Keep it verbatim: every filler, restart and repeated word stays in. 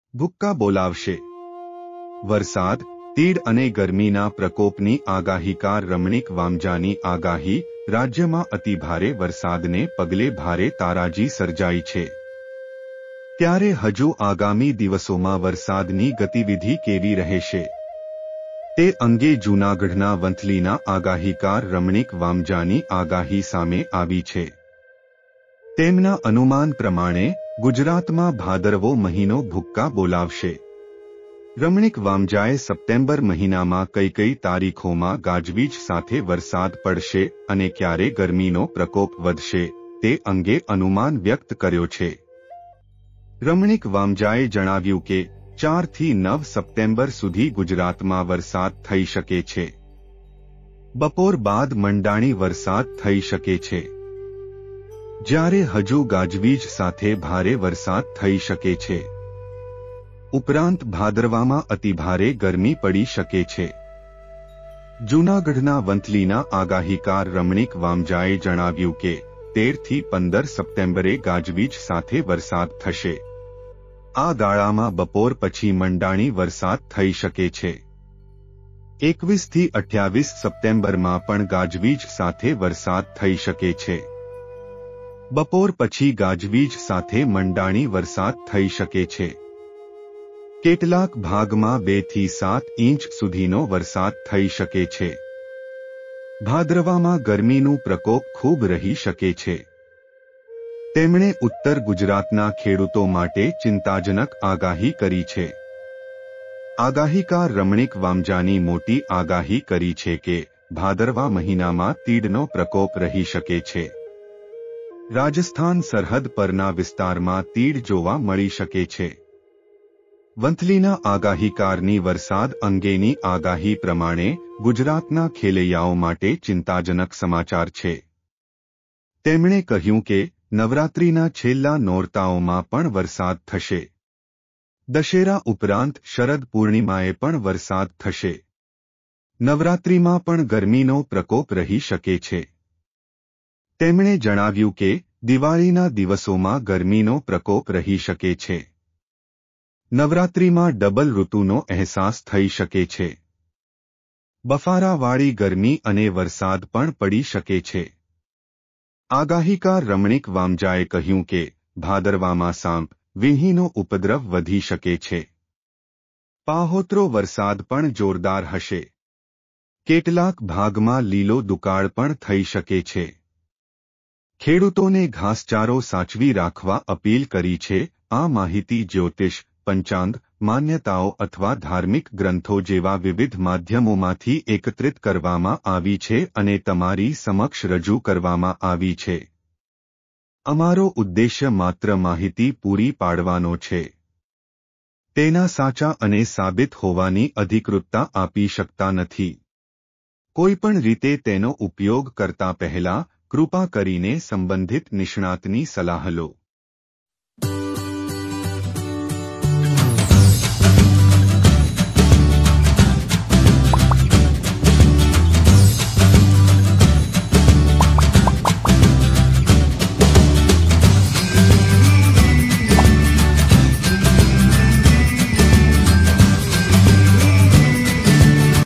ભૂક્કા બોલાવશે. વરસાદ, તીડ અને ગરમીના પ્રકોપની આગાહીકાર રમણીક વામજાની આગાહી. રાજ્યમાં અતિભારે વરસાદને પગલે ભારે તારાજી સર્જાઈ છે. ત્યારે હજુ આગામી દિવસોમાં વરસાદની ગતિવિધિ કેવી રહેશે તે અંગે જૂનાગઢના વંથલીના આગાહીકાર રમણીક વામજાની આગાહી સામે આવી છે. તેમના અનુમાન પ્રમાણે ગુજરાતમાં ભાદરવો મહિનો ભૂક્કા બોલાવશે. રમણીક વામજાએ સપ્ટેમ્બર મહિનામાં કઈ કઈ તારીખોમાં ગાજવીજ સાથે વરસાદ પડશે અને ક્યારે ગરમીનો પ્રકોપ વધશે તે અંગે અનુમાન વ્યક્ત કર્યો છે. રમણીક વામજાએ જણાવ્યું કે ચાર થી નવ સપ્ટેમ્બર સુધી ગુજરાતમાં વરસાદ થઈ શકે છે. બપોર બાદ મંડાણી વરસાદ થઈ શકે છે. જ્યારે હજુ ગાજવીજ સાથે ભારે વરસાદ થઈ શકે છે. ઉપરાંત ભાદરવામાં અતિભારે ગરમી પડી શકે છે. જૂનાગઢના વંથલીના આગાહીકાર રમણીક વામજાએ જણાવ્યું કે તેર થી પંદર સપ્ટેમ્બરે ગાજવીજ સાથે વરસાદ થશે. આ ગાળામાં બપોર પછી મંડાણી વરસાદ થઈ શકે છે. એકવીસ થી અઠ્યાવીસ સપ્ટેમ્બરમાં પણ ગાજવીજ સાથે વરસાદ થઈ શકે છે. બપોર પછી ગાજવીજ સાથે મંડાણી વરસાદ થઈ શકે છે. કેટલાક ભાગમાં બે થી સાત ઇંચ સુધીનો વરસાદ થઈ શકે છે. ભાદરવામાં ગરમીનું પ્રકોપ ખૂબ રહી શકે છે. તેમણે ઉત્તર ગુજરાતના ખેડૂતો માટે ચિંતાજનક આગાહી કરી છે. આગાહીકાર રમણીક વામજાની મોટી આગાહી કરી છે કે ભાદરવા મહિનામાં તીડનો પ્રકોપ રહી શકે છે. રાજસ્થાન સરહદ પરના વિસ્તારમાં તીડ જોવા મળી શકે છે. વંથલીના આગાહીકારની વરસાદ અંગેની આગાહી પ્રમાણે ગુજરાતના ખેલૈયાઓ માટે ચિંતાજનક સમાચાર છે. તેમણે કહ્યું કે નવરાત્રિના છેલ્લા નોરતાઓમાં પણ વરસાદ થશે. દશેરા ઉપરાંત શરદ પૂર્ણિમાએ પણ વરસાદ થશે. નવરાત્રિમાં પણ ગરમીનો પ્રકોપ રહી શકે છે. તેમણે જણાવ્યું કે દિવાળીના દિવસોમાં ગરમીનો પ્રકોપ રહી શકે છે. નવરાત્રિમાં ડબલ ઋતુનો અહેસાસ થઈ શકે છે. બફારાવાળી ગરમી અને વરસાદ પણ પડી શકે છે. આગાહીકાર રમણીક વામજાએ કહ્યું કે ભાદરવામાં સાંપ વિંહીનો ઉપદ્રવ વધી શકે છે. પાહોતરો વરસાદ પણ જોરદાર હશે. કેટલાક ભાગમાં લીલો દુકાળ પણ થઈ શકે છે. ખેડૂતોને ઘાસચારો સાચવી રાખવા અપીલ કરી છે. આ માહિતી જ્યોતિષ, પંચાંગ, માન્યતાઓ અથવા ધાર્મિક ગ્રંથો જેવા વિવિધ માધ્યમોમાંથી એકત્રિત કરવામાં આવી છે અને તમારી સમક્ષ રજૂ કરવામાં આવી છે. અમારો ઉદ્દેશ્ય માત્ર માહિતી પૂરી પાડવાનો છે. તેના સાચા અને સાબિત હોવાની અધિકૃતતા આપી શકતા નથી. કોઈપણ રીતે તેનો ઉપયોગ કરતા પહેલા કૃપા કરીને સંબંધિત નિષ્ણાતની સલાહ લો.